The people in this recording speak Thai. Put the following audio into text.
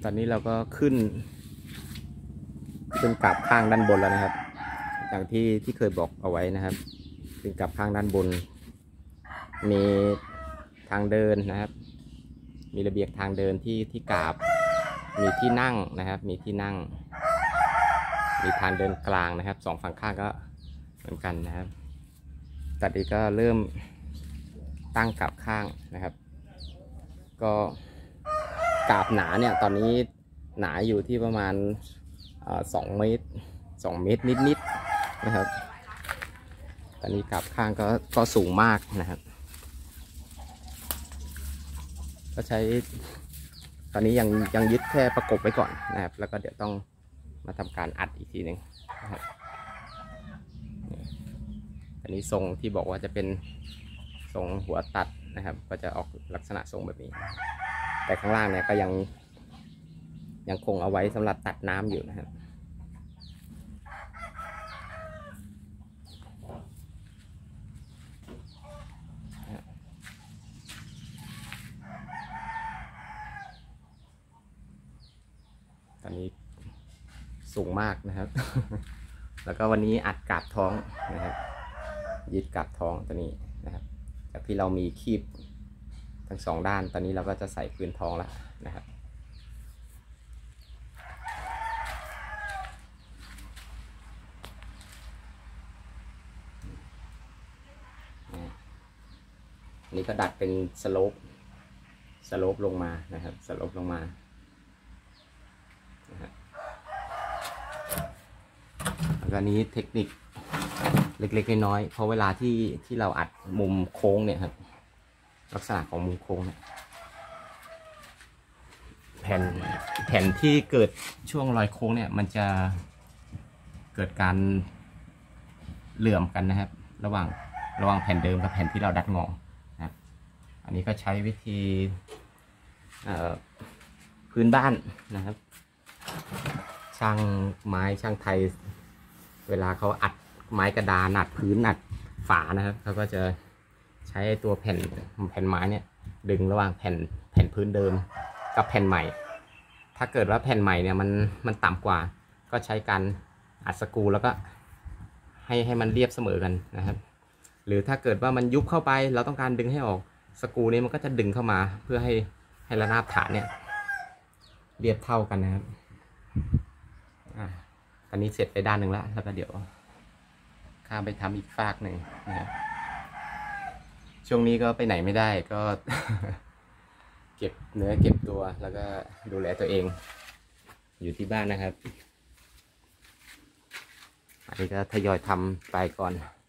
ตอนนี้เราก็ขึ้นกลับข้างด้านบนแล้วนะครับอย่างที่เคยบอกเอาไว้นะครับขึ้นกลับข้างด้านบนมีทางเดินนะครับมีระเบียงทางเดินที่กราบมีที่นั่งนะครับมีที่นั่งมีทางเดินกลางนะครับสองฝั่งข้างก็เหมือนกันนะครับตอนนี้ก็เริ่มตั้งกลับข้างนะครับก็กราบหนาเนี่ยตอนนี้หนาอยู่ที่ประมาณ2 เมตรนิดๆนะครับตอนนี้กราบข้างก็สูงมากนะครับก็ใช้ตอนนี้ยังยึดแค่ประกบไว้ก่อนนะครับแล้วก็เดี๋ยวต้องมาทำการอัดอีกทีหนึ่งนะครับอันนี้ทรงที่บอกว่าจะเป็นทรงหัวตัดนะครับก็จะออกลักษณะทรงแบบนี้แต่ข้างล่างเนี่ยก็ยังคงเอาไว้สำหรับตัดน้ำอยู่นะครับตอนนี้สูงมากนะครับ แล้วก็วันนี้อัดกาบท้องนะครับยึดกาบท้องตัวนี้นะครับจากที่เรามีคีบทั้งสองด้านตอนนี้เราก็จะใส่พื้นท้องแล้วนะครับอันนี้ก็ดัดเป็นสโลปลงมานะครับสโลปลงมาแล้วก็นี้เทคนิคเล็กๆน้อยๆเพราะเวลาที่เราอัดมุมโค้งเนี่ยครับลักษณะของมุมโค้งเนี่ยแผ่นที่เกิดช่วงรอยโค้งเนี่ยมันจะเกิดการเหลื่อมกันนะครับระหว่างแผ่นเดิมกับแผ่นที่เราดัดงอนะครับอันนี้ก็ใช้วิธีพื้นบ้านนะครับช่างไม้ช่างไทยเวลาเขาอัดไม้กระดานอัดพื้นอัดฝานะครับเขาก็จะใช้ตัวแผ่นไม้เนี่ยดึงระหว่างแผ่นพื้นเดิมกับแผ่นใหม่ถ้าเกิดว่าแผ่นใหม่เนี่ยมันต่ำกว่าก็ใช้การอัดสกรูแล้วก็ให้มันเรียบเสมอกันนะครับหรือถ้าเกิดว่ามันยุบเข้าไปเราต้องการดึงให้ออกสกรูนี้มันก็จะดึงเข้ามาเพื่อให้ระนาบฐานเนี่ยเรียบเท่ากันนะครับตอนนี้เสร็จไปด้านหนึ่งแล้วก็เดี๋ยวข้ามไปทำอีกฝากหนึ่งนะครับช่วงนี้ก็ไปไหนไม่ได้ก็ เก็บเนื้อเก็บตัวแล้วก็ดูแลตัวเองอยู่ที่บ้านนะครับอันนี้ก็ทยอยทำไปก่อน